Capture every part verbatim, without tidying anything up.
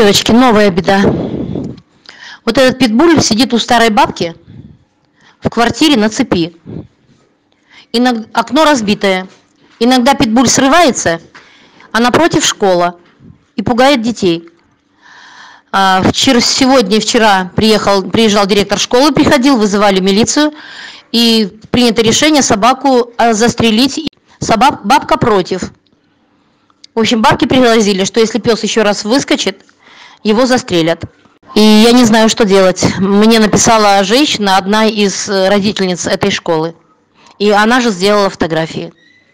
Девочки, новая беда. Вот этот питбуль сидит у старой бабки в квартире на цепи. Иногда окно разбитое. Иногда питбуль срывается, а напротив школа и пугает детей. А вчера, сегодня и вчера приехал, приезжал директор школы, приходил, вызывали милицию, и принято решение собаку застрелить. Собак, бабка против. В общем, бабки пригрозили, что если пес еще раз выскочит, его застрелят. И я не знаю, что делать. Мне написала женщина, одна из родительниц этой школы. И она же сделала фотографии.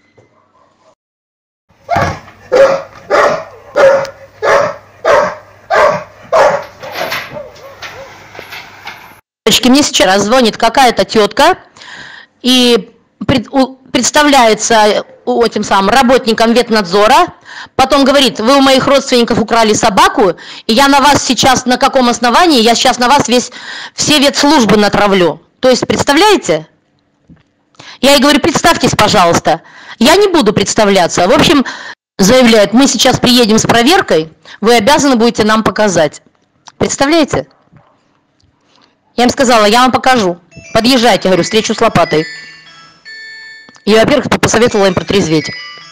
Мне сейчас звонит какая-то тетка и представляется этим самым работником ветнадзора, потом говорит: вы у моих родственников украли собаку, и я на вас сейчас на каком основании, я сейчас на вас весь, все ветслужбы натравлю. То есть, представляете? Я ей говорю: представьтесь, пожалуйста. Я не буду представляться. В общем, заявляет: мы сейчас приедем с проверкой, вы обязаны будете нам показать. Представляете? Я им сказала: я вам покажу. Подъезжайте, говорю, встречу с лопатой. И, во-первых, посоветовала им протрезветь.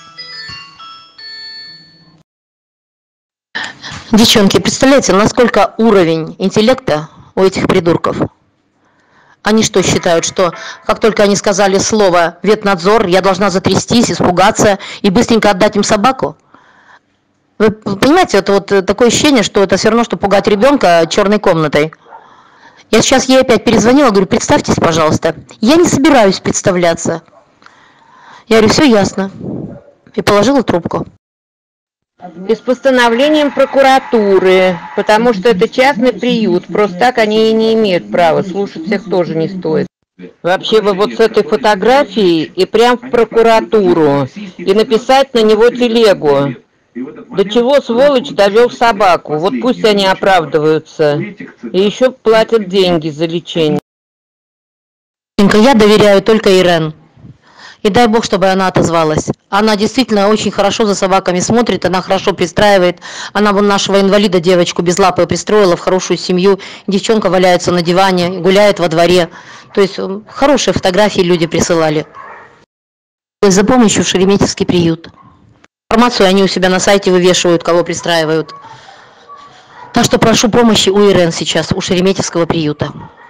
Девчонки, представляете, насколько уровень интеллекта у этих придурков? Они что, считают, что как только они сказали слово «ветнадзор», я должна затрястись, испугаться и быстренько отдать им собаку? Вы понимаете, это вот такое ощущение, что это все равно, что пугать ребенка черной комнатой. Я сейчас ей опять перезвонила, говорю: представьтесь, пожалуйста. Я не собираюсь представляться. Я говорю: все ясно. И положила трубку. И с постановлением прокуратуры, потому что это частный приют. Просто так они и не имеют права. Слушать всех тоже не стоит. Вообще бы вот с этой фотографией и прям в прокуратуру. И написать на него телегу. До чего сволочь довел собаку. Вот пусть они оправдываются. И еще платят деньги за лечение. Я доверяю только Ирен. И дай бог, чтобы она отозвалась. Она действительно очень хорошо за собаками смотрит, она хорошо пристраивает. Она вон нашего инвалида, девочку безлапую, пристроила в хорошую семью. Девчонка валяется на диване, гуляет во дворе. То есть хорошие фотографии люди присылали. За помощью в Шереметьевский приют. Информацию они у себя на сайте вывешивают, кого пристраивают. Так что прошу помощи у Ирен сейчас, у Шереметьевского приюта.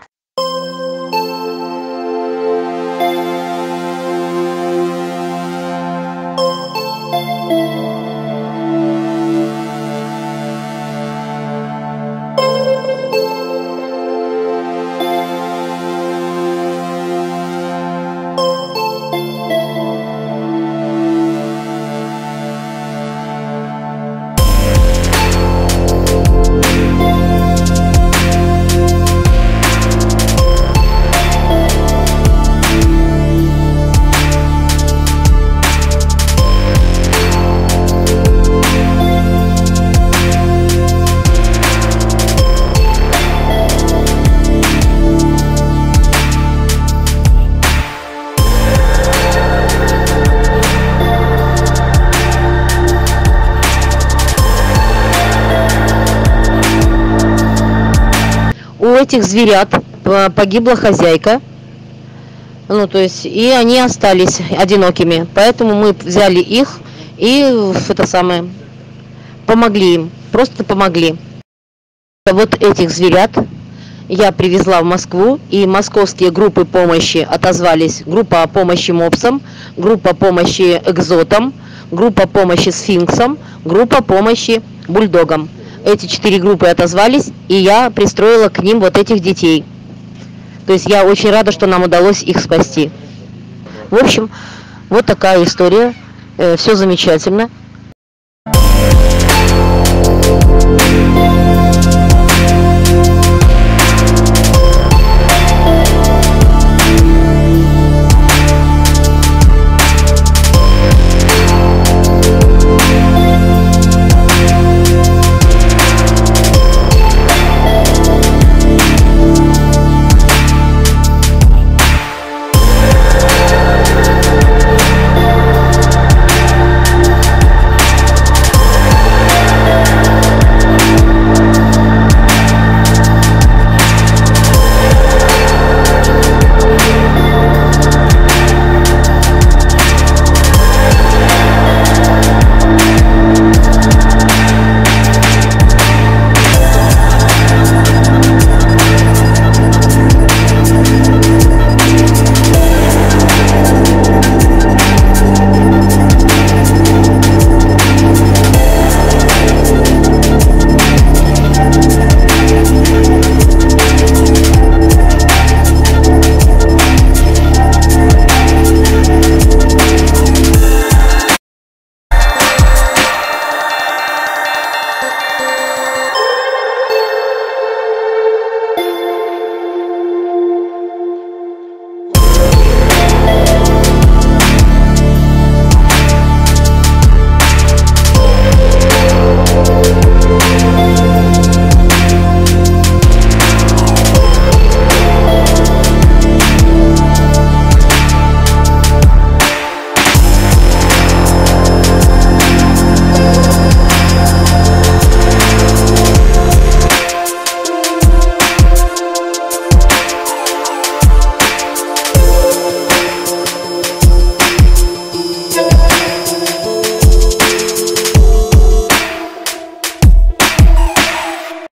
У этих зверят погибла хозяйка, ну то есть, и они остались одинокими, поэтому мы взяли их и это самое помогли им, просто помогли. Вот этих зверят я привезла в Москву, и московские группы помощи отозвались: группа помощи мопсам, группа помощи экзотам, группа помощи сфинксам, группа помощи бульдогам. Эти четыре группы отозвались, и я пристроила к ним вот этих детей. То есть я очень рада, что нам удалось их спасти. В общем, вот такая история. Все замечательно.